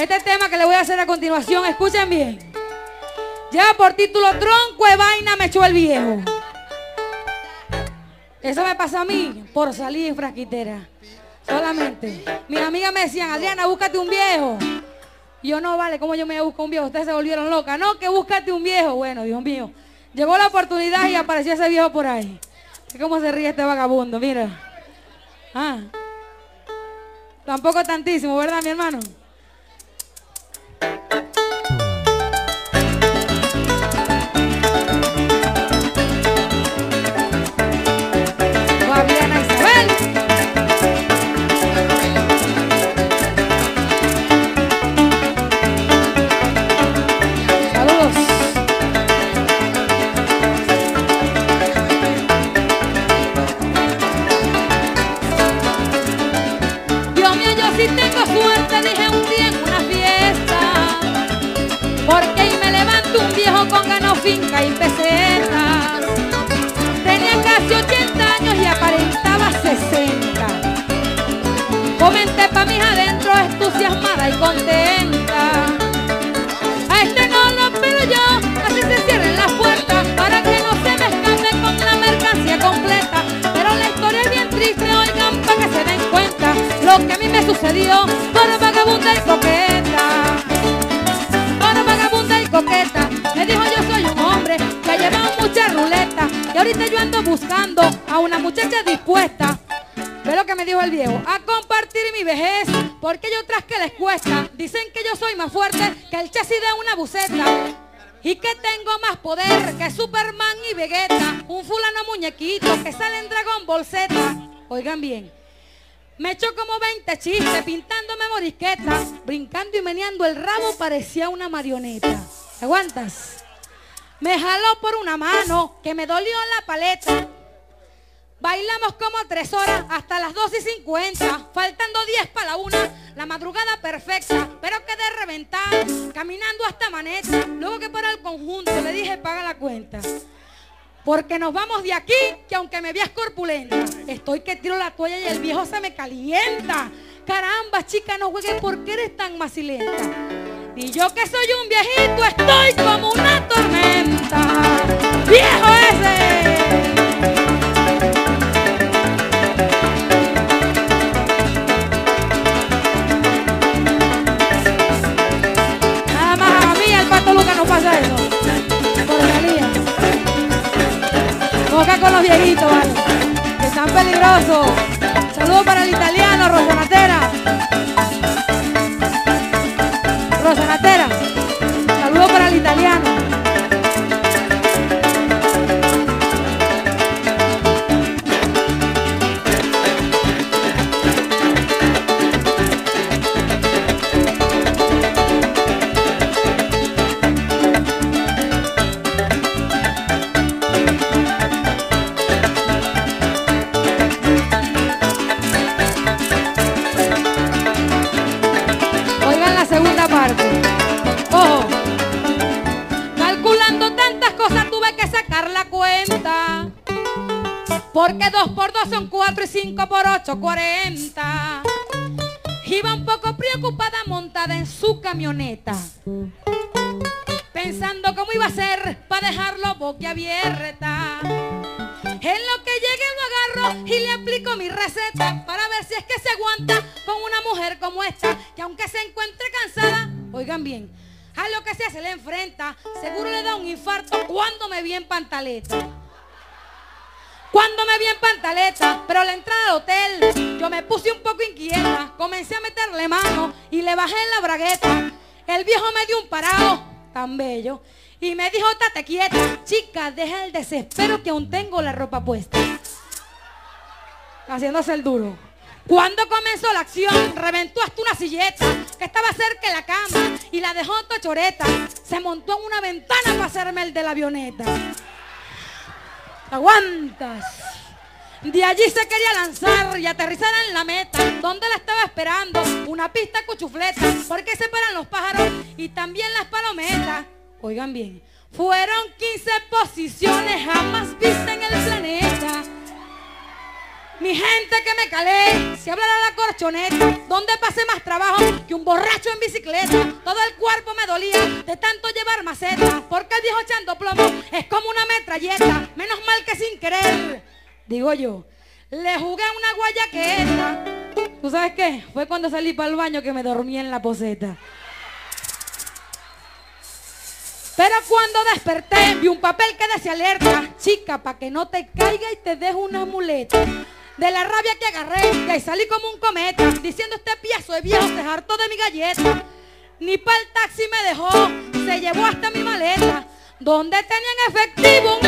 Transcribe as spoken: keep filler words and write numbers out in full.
Este tema que le voy a hacer a continuación, escuchen bien, lleva por título Tronco de vaina me echó el viejo. Eso me pasa a mí por salir en frasquitera. Solamente. Mis amigas me decían, Adriana, búscate un viejo. Y yo, no, vale, ¿cómo yo me voy a buscar un viejo? Ustedes se volvieron locas. No, que búscate un viejo. Bueno, Dios mío. Llegó la oportunidad y apareció ese viejo por ahí. ¿Cómo se ríe este vagabundo? Mira. Ah. Tampoco tantísimo, ¿verdad, mi hermano? Fabiana Isabel. Saludos. Dios mío, yo sí tengo suerte, dije un día en una fiesta, porque ahí me levanto un viejo con gano, finca y pesetas. Tenía casi ochenta años y aparentaba sesenta. Comenté pa' mis adentro entusiasmada y contenta. A este no lo pero yo, así se cierren las puertas para que no se me escape con la mercancía completa. Pero la historia es bien triste, oigan, pa' que se den cuenta lo que a mí me sucedió por vagabunda y coqueta. Por vagabunda y coqueta. Me dijo yo soy un hombre que ha llevado muchas ruletas y ahorita yo ando buscando a una muchacha dispuesta. Ve lo que me dijo el viejo, a compartir mi vejez, porque yo tras que les cuesta. Dicen que yo soy más fuerte que el chasis de una buceta y que tengo más poder que Superman y Vegeta, un fulano muñequito que sale en Dragon Ball Z. Oigan bien, me echó como veinte chistes pintándome morisquetas, brincando y meneando el rabo parecía una marioneta. ¿Aguantas? Me jaló por una mano que me dolió la paleta. Bailamos como tres horas hasta las dos y cincuenta, faltando diez para la una, la madrugada perfecta, pero quedé reventada, caminando hasta Maneta. Luego que para el conjunto le dije paga la cuenta, porque nos vamos de aquí, que aunque me veas corpulenta, estoy que tiro la toalla y el viejo se me calienta. Caramba, chica, no juegues porque eres tan macilenta. Y yo que soy un viejito estoy como una tormenta. ¡Viejo ese! Nada más a mí el Pato Lucas no pasa eso. Porquería. Boca con los viejitos, ¿vale? Que están peligrosos. Saludos para el italiano, Rosanatera. Rosanatera. Saludos para el italiano. Segunda parte. Ojo. Calculando tantas cosas tuve que sacar la cuenta, porque dos por dos son cuatro y cinco por ocho, cuarenta. Iba un poco preocupada montada en su camioneta, pensando cómo iba a ser para dejarlo boquiabierta. En lo que llegué lo agarro y le aplico mi receta para ver si es que se aguanta con una mujer como esta, que aunque se encuentre cansada, oigan bien, a lo que sea se le enfrenta, seguro le da un infarto cuando me vi en pantaleta. Cuando me vi en pantaleta, pero a la entrada del hotel yo me puse un poco inquieta, comencé a meterle mano y le bajé en la bragueta. El viejo me dio un parado tan bello y me dijo, tate quieta, chica, deja el desespero que aún tengo la ropa puesta. Haciéndose el duro. Cuando comenzó la acción, reventó hasta una silleta que estaba cerca de la cama y la dejó tochoreta. Se montó en una ventana para hacerme el de la avioneta. ¿Aguantas? De allí se quería lanzar y aterrizar en la meta, donde la estaba esperando una pista cuchufleta, porque se paran los pájaros y también las palometas. Oigan bien, fueron quince posiciones jamás vistas en el planeta. Mi gente que me calé, si hablara la corchoneta, donde pasé más trabajo que un borracho en bicicleta. Todo el cuerpo me dolía de tanto llevar maceta, porque el viejo echando plomo es como una metralleta. Menos mal que sin querer, digo yo, le jugué a una guayaqueta. ¿Tú sabes qué? Fue cuando salí para el baño que me dormí en la poseta. Pero cuando desperté vi un papel que decía alerta: chica, pa' que no te caiga y te dejo una muleta. De la rabia que agarré, y ahí salí como un cometa, diciendo este piazo de viejo se hartó de mi galleta. Ni para el taxi me dejó, se llevó hasta mi maleta, donde tenía en efectivo un